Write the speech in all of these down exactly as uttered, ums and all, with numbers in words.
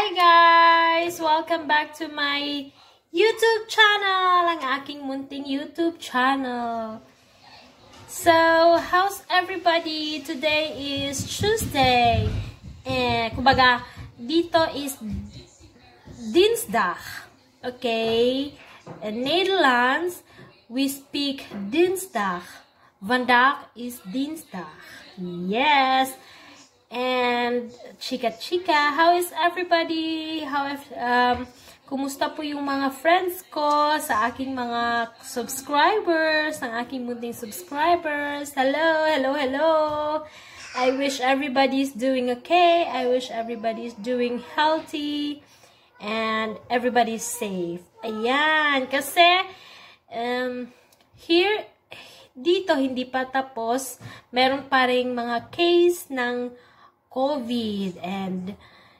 Hi guys! Welcome back to my YouTube channel! Ang aking munting YouTube channel. So, how's everybody? Today is Tuesday. Eh, kumbaga, dito is Dinsdag. Okay? In Netherlands, we speak Dinsdag. Vandaag is Dinsdag. Yes! And chika chika, how is everybody? How if, um kumusta po yung mga friends ko, sa aking mga subscribers, ang aking munting subscribers? Hello, hello, hello. I wish everybody's doing okay. I wish everybody's doing healthy and everybody's safe. Ayan, kasi um here dito hindi pa tapos, meron pa ring mga case ng COVID and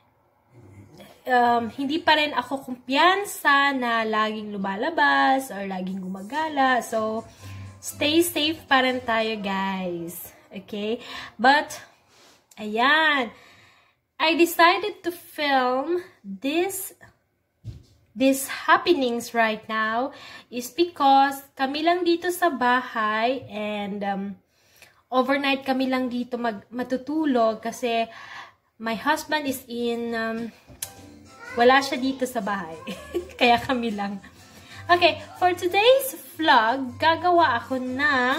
um, hindi pa rin ako kumpiyansa na laging lumalabas or laging gumagala. So, stay safe pa rin tayo, guys. Okay? But, ayan. I decided to film this these happenings right now is because kami lang dito sa bahay and um, overnight kami lang dito mag matutulog kasi my husband is in, um, wala siya dito sa bahay. Kaya kami lang. Okay, for today's vlog, gagawa ako ng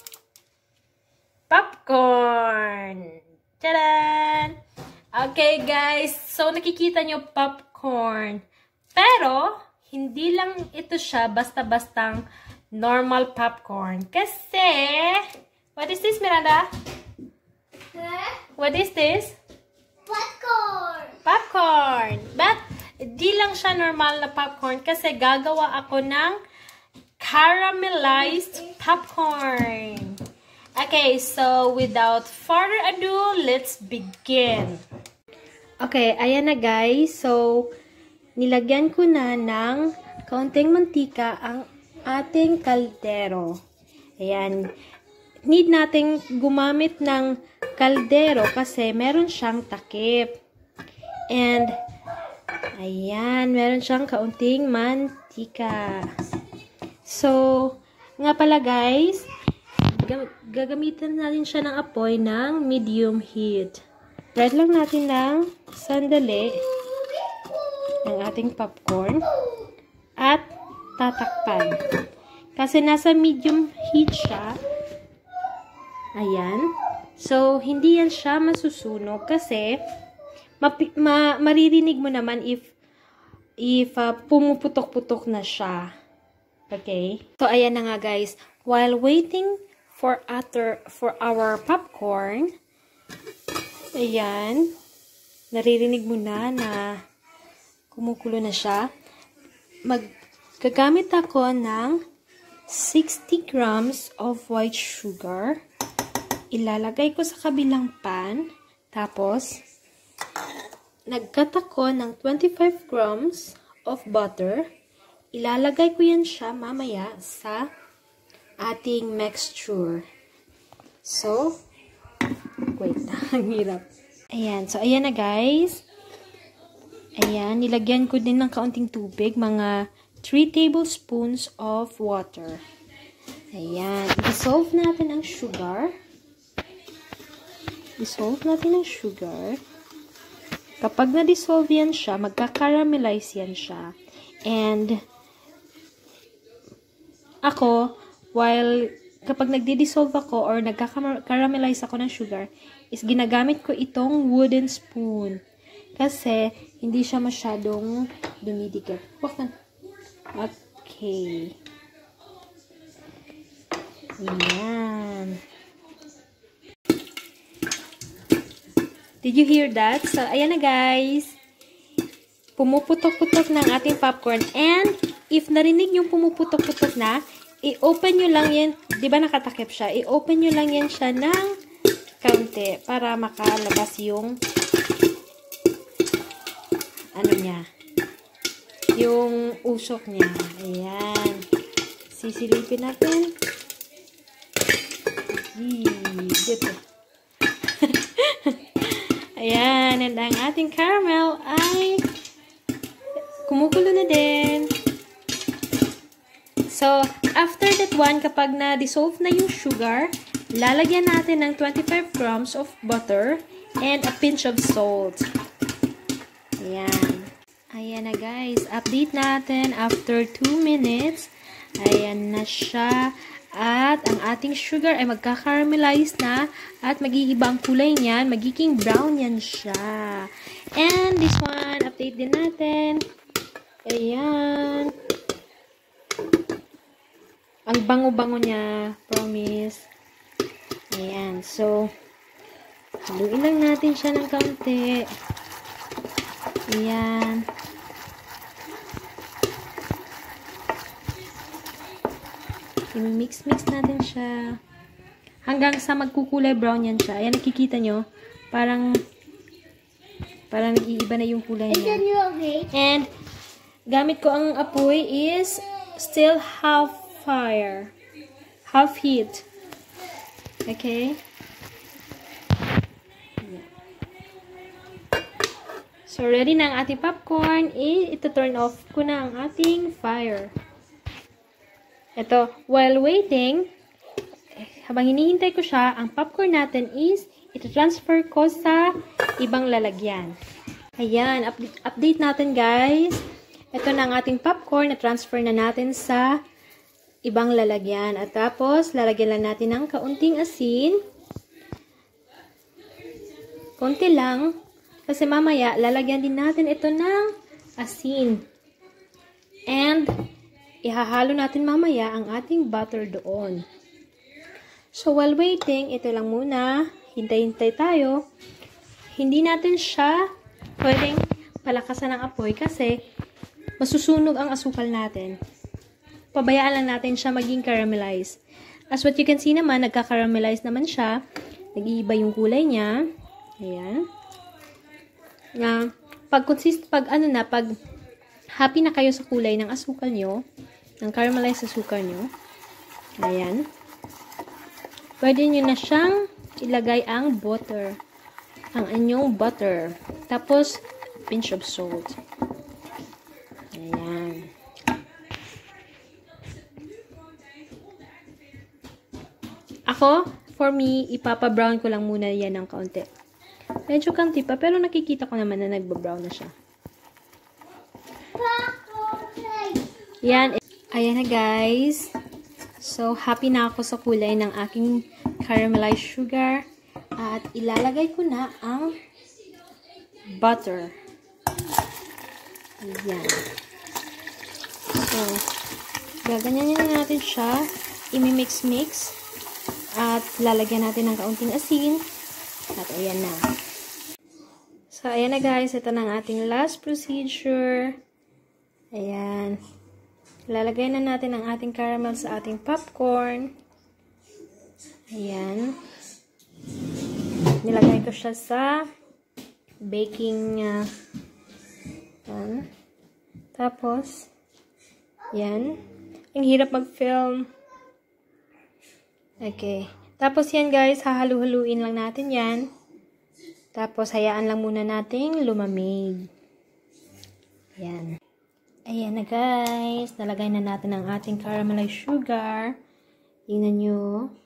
popcorn. Tadaan! Okay guys, so nakikita nyo popcorn. Pero, hindi lang ito siya basta-bastang normal popcorn. Kasi, what is this, Miranda? Huh? What is this? Popcorn! Popcorn! But, di lang siya normal na popcorn kasi gagawa ako ng caramelized popcorn. Okay, so without further ado, let's begin. Okay, ayan na guys. So, nilagyan ko na ng kaunting mantika ang ating kaldero. Ayan. Need nating gumamit ng kaldero kasi meron siyang takip. And, ayan, meron siyang kaunting mantika. So, nga pala guys, gagamitan natin siya ng apoy ng medium heat. Red lang natin ng sandali ng ating popcorn at tatakpan. Kasi nasa medium heat siya. Ayan. So, hindi yan siya masusunog kasi ma maririnig mo naman if if uh, pumuputok-putok na siya. Okay? So, ayan na nga guys. While waiting for other for our popcorn, ayan, naririnig mo na na kumukulo na siya. Maggagamit ako ng sixty grams of white sugar. Ilalagay ko sa kabilang pan. Tapos, nagkat ako ng twenty-five grams of butter. Ilalagay ko yan siya mamaya sa ating mixture. So, wait na. Ang hirap. Ayan. So, ayan na guys. Ayan. Nilagyan ko din ng kaunting tubig. Mga three tablespoons of water. Ayan. Dissolve natin ang sugar. Dissolve natin ang sugar. Kapag na-dissolve yan siya, magka-caramelize yan siya. And, ako, while, kapag nagdi-dissolve ako or nagka-caramelize ako ng sugar, is ginagamit ko itong wooden spoon. Kasi, hindi siya masyadong dumidikit. Okay. Ayan. Did you hear that? So, ayan na guys. Pumuputok-putok ng ating popcorn. And, if narinig yung pumuputok-putok na, i-open nyo lang yan. Di ba nakatakip siya? I-open nyo lang yan siya ng kaunti para makalabas yung ano niya. Yung usok niya. Ayan. Sisilipin natin. Dito. Ayan, and ang ating caramel ay kumukulo na din. So, after that one, kapag na-dissolve na yung sugar, lalagyan natin ng twenty-five grams of butter and a pinch of salt. Ayan. Ayan na guys. Update natin after two minutes. Ayan na siya. At ang ating sugar ay magka-caramelize na at mag-iiba ang kulay niyan. Magiging brown yan siya. And this one, update din natin. Ayan. Ang bango-bango niya. Promise. Ayan. So, haluin lang natin siya ng kaunti. Ayan. I-mix-mix natin siya. Hanggang sa magkukulay brown yan siya. Ayan, nakikita nyo. Parang, parang nag-iiba na yung kulay niya. And, gamit ko ang apoy is still half fire. Half heat. Okay? So, ready na ang ating popcorn. I, ito turn off ko na ang ating fire. Ito, while waiting, habang hinihintay ko siya, ang popcorn natin is, ito transfer ko sa ibang lalagyan. Ayan, update, update natin guys. Ito na ang ating popcorn, na-transfer na natin sa ibang lalagyan. At tapos, lalagyan lang natin ng kaunting asin. Konti lang. Kasi mamaya, lalagyan din natin ito ng asin. And, ihahalo natin mamaya ang ating butter doon. So, while waiting, ito lang muna. Hintay-hintay tayo. Hindi natin siya pwedeng palakasan ng apoy kasi masusunog ang asukal natin. Pabayaan lang natin siya maging caramelize. As what you can see naman, nagka-caramelize naman siya. Nag-iiba yung kulay niya. Ayan. Na, pag consist, pag ano na, pag happy na kayo sa kulay ng asukal nyo, ng caramelized asukal nyo, ayan, pwede nyo na siyang ilagay ang butter. Ang anyong butter. Tapos, pinch of salt. Ayan. Ako, for me, ipapa-brown ko lang muna yan ng kaunti. Medyo kanti pa, pero nakikita ko naman na nagba-brown na siya. Yan. Ayan na guys. So, happy na ako sa kulay ng aking caramelized sugar. At ilalagay ko na ang butter. Ayan. So, gaganyan na natin siya. Imi-mix-mix. At lalagyan natin ng kaunting asin. At ayan na. So, ayan na guys. Ito na ang ating last procedure. Ayan. Lalagay na natin ang ating caramel sa ating popcorn. Ayan. Nilagay ko siya sa baking uh, yan. Tapos, yan. Ang hirap mag-film. Okay. Tapos yan guys, hahalu-haluin lang natin yan. Tapos, hayaan lang muna nating lumamig. Ayan. Ayan na guys. Nalagay na natin ang ating caramelized sugar. Tingnan nyo.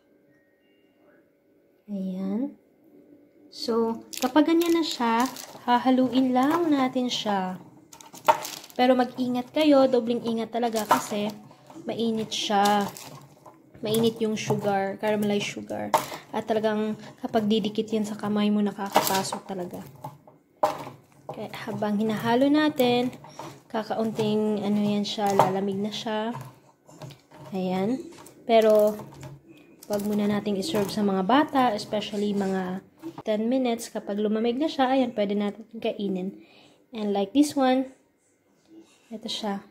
Ayan. So, kapag ganyan na siya, hahaluin lang natin siya. Pero mag-ingat kayo. Dobling ingat talaga kasi mainit siya. Mainit yung sugar, caramelized sugar. At talagang kapag didikit yan sa kamay mo, nakakapasok talaga. Kaya habang hinahalo natin, kakaunting ano yan siya, lalamig na siya. Ayan. Pero, wag muna nating iserve sa mga bata, especially mga ten minutes. Kapag lumamig na siya, ayan, pwede natin kainin. And like this one, ito siya.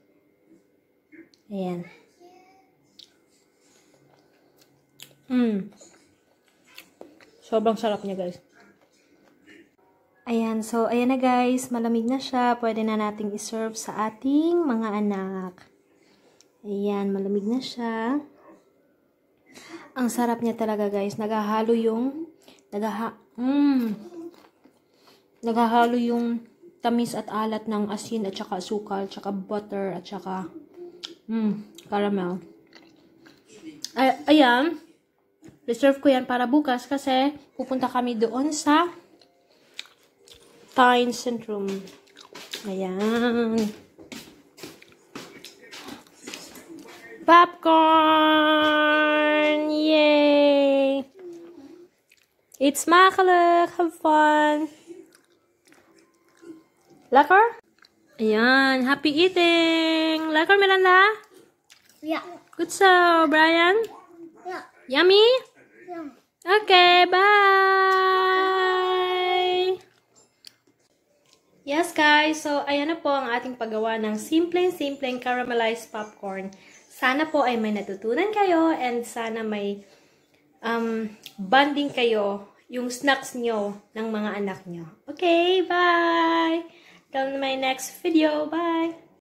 Ayan. Mm. Sobrang sarap niya, guys. Ayan, so, ayan na guys. Malamig na siya. Pwede na nating iserve sa ating mga anak. Ayan, malamig na siya. Ang sarap niya talaga, guys. Naghahalo yung, naghaha, mm, naghahalo yung tamis at alat ng asin at saka asukal, at saka butter, at saka mm, caramel. Ay, ayan. Reserve ko yan para bukas kasi pupunta kami doon sa Pine Centrum. Ayan. Popcorn! Yay! Eat smakelijk! Have fun! Lekker? Ayan. Happy eating! Lekker, Miranda? Ja. Good so, Brian? Ja. Yummy? Ja. Okay, bye! Yes, guys. So, ayan na po ang ating paggawa ng simpleng-simpleng caramelized popcorn. Sana po ay may natutunan kayo and sana may um, bonding kayo yung snacks nyo ng mga anak nyo. Okay, bye! Till my next video. Bye!